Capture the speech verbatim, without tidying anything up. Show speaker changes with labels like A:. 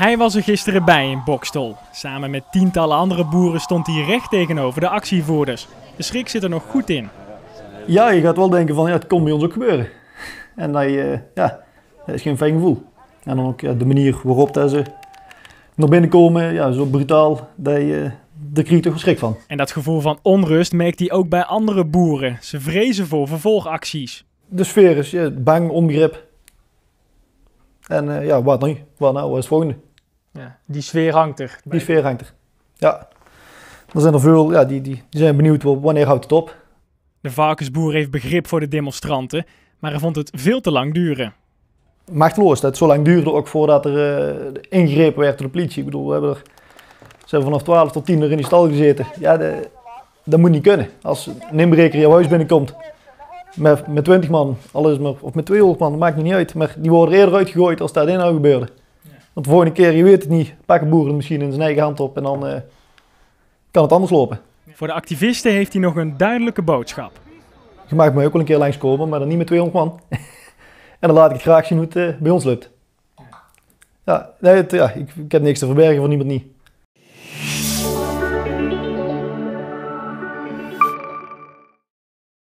A: Hij was er gisteren bij in Boxtel. Samen met tientallen andere boeren stond hij recht tegenover de actievoerders. De schrik zit er nog goed in.
B: Ja, je gaat wel denken van ja, het kon bij ons ook gebeuren. En dat, uh, ja, dat is geen fijn gevoel. En dan ook ja, de manier waarop dat ze naar binnen komen, ja, zo brutaal, dat je, daar krijg je toch wel schrik van.
A: En dat gevoel van onrust merkt hij ook bij andere boeren. Ze vrezen voor vervolgacties.
B: De sfeer is ja, bang, onbegrip. En uh, ja, wat nu? Wat nou? Wat is het volgende?
A: Ja, die sfeer hangt er.
B: Die sfeer hangt er. Ja. Er zijn er veel, ja, die, die, die zijn benieuwd wanneer houdt het op.
A: De varkensboer heeft begrip voor de demonstranten, maar hij vond het veel te lang duren.
B: Machteloos dat het zo lang duurde ook voordat er uh, ingrepen werd door de politie. Ik bedoel, we hebben er, ze hebben vanaf twaalf tot tien er in die stal gezeten. Ja, de, dat moet niet kunnen. Als een inbreker jouw huis binnenkomt met, met twintig man, al is maar, of met tweehonderd man, dat maakt niet uit. Maar die worden eerder uitgegooid als dat in nou gebeurde. Want de volgende keer, je weet het niet, pakken boeren misschien in zijn eigen hand op en dan uh, kan het anders lopen.
A: Voor de activisten heeft hij nog een duidelijke boodschap.
B: Je mag mij ook wel een keer langskomen, maar dan niet met tweehonderd man. En dan laat ik het graag zien hoe het uh, bij ons lukt. Ja, nee, het, ja ik, ik heb niks te verbergen voor niemand niet.